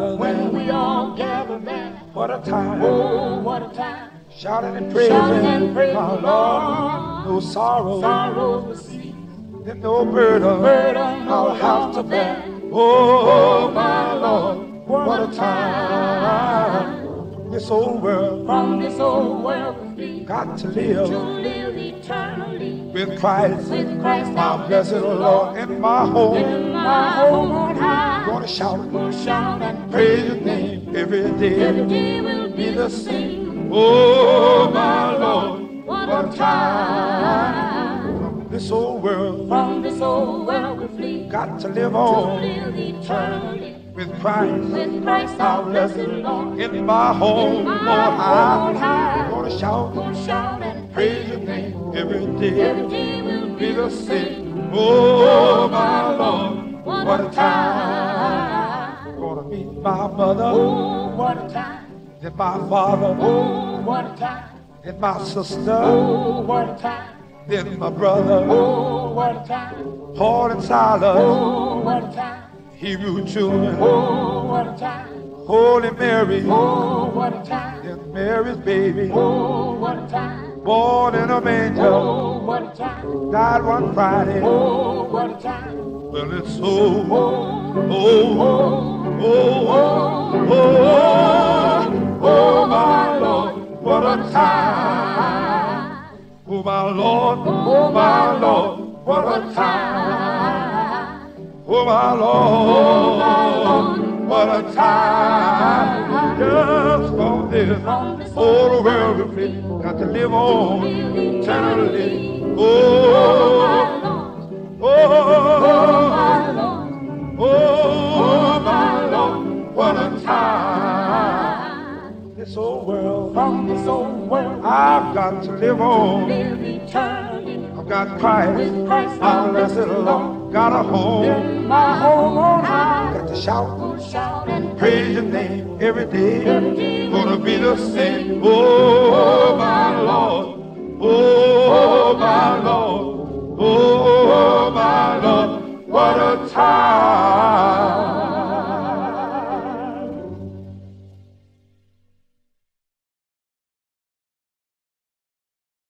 gather when we all gather there. what a time. Oh, what a time. Shouting and praising our Lord. No sorrows we see. and no burden I'll have to bear. Oh, my Lord, what a time. This old world, From this old world we flee. got to To live live eternally. with Christ, With Christ our blessed Lord, in my home. in my home on high. Gonna shout, We'll shout and praise His name every day. every day will be the same. Oh, my Lord, What a time. this old world, From this old world we flee. got to live To on live eternally. with Christ, With Christ our blessed Lord. in my home In my on home on high. high. Gonna shout, We'll shout and praise His name every day. every day will Be be the the same. same. Oh, my Lord, What a time. gonna meet my mother, Oh, what a time. and my father, Oh, what a time. and my sister, Oh, what a time. then my brother, Oh, what a time. Paul and Silas, Oh, what a time. Hebrew children, Oh, what a time. Holy Mary, Oh, what a time. and Mary's baby, Oh, what a time. born in a manger, Oh, what a time. died one Friday. Oh, what a time. Well, it's so, Oh, oh, my Lord, what a time. Oh, my Lord, what a time. Oh, my Lord, what a time. Just from this whole world of free, got to live on eternally. Oh, my Lord, what a time. This old world, From this old world I've got to live on. live eternally. I've got Christ, With Christ our blessed Lord. Got a home, In my home on high. got to shout, We'll shout and praise Your name every day. every day will Gonna be the same. Oh, my Lord, oh, my Lord.